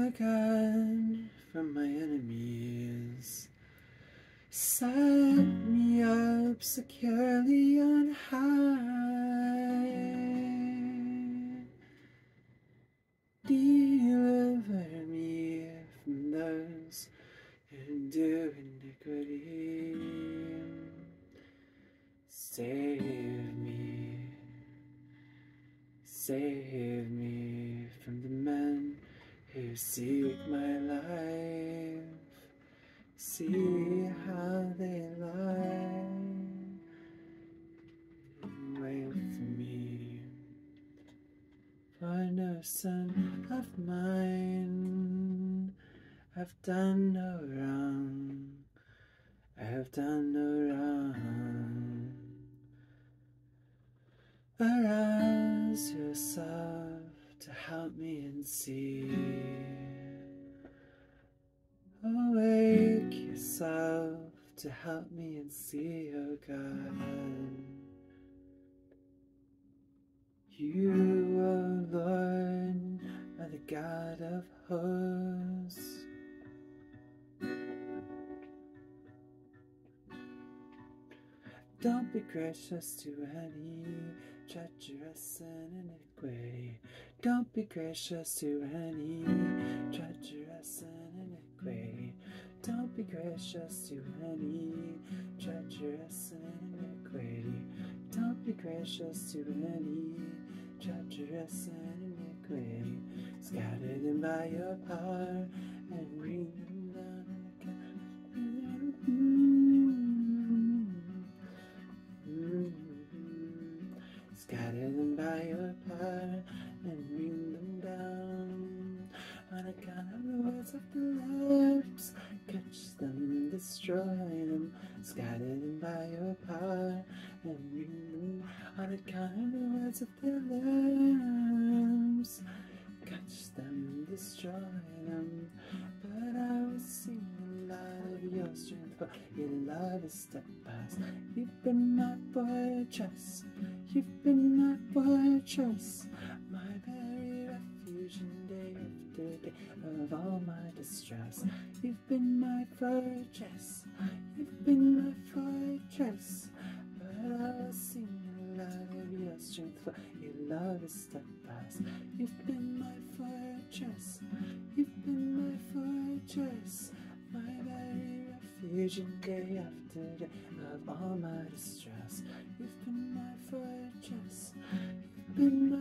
my God, from my enemies. Set me up securely on high. Deliver me from those who do iniquity. Save me from the men who seek my life. See how they lie and wail for me. For no son of mine, I've done no wrong. I've done no wrong. Arouse yourself to help me and see. Awake yourself to help me and see, oh God. You, oh Lord, are the God of hosts. Don't be gracious to any treacherous and iniquity. Don't be gracious to any treacherous and iniquity. Don't be gracious to any treacherous and iniquity. Don't be gracious to any treacherous and iniquity. Scatter them by your power and bring them down. Scatter them by your power and bring them down. On account of the words of the lips, catch them, destroy them. Scatter them by your power and bring them. On account of the words of their lips, catch them, destroy them. But I will sing aloud of your strength, for your love is steadfast. You've been my fortress, you've been my fortress, my very refuge in day after day of all my distress. You've been my fortress, you've been my fortress. But I will sing aloud of your strength, for your love is steadfast. You've been my fortress, you've been my fortress, my very refuge in day after day of all my distress. You've been my fortress, you've been